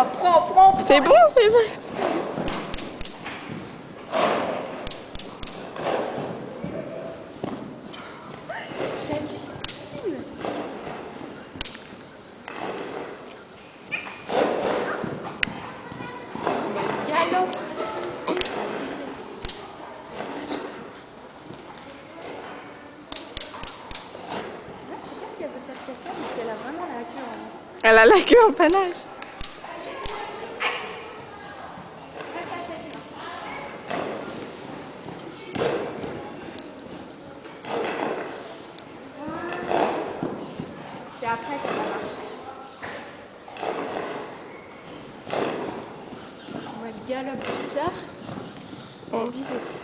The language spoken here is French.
Prends. C'est bon, c'est bon. J'hallucine. Galop. Je sais pas si elle veut faire caca, mais si elle a vraiment la queue en... Elle a la queue en panache. C'est après que ça marche. On va le galope bizarre. Oh.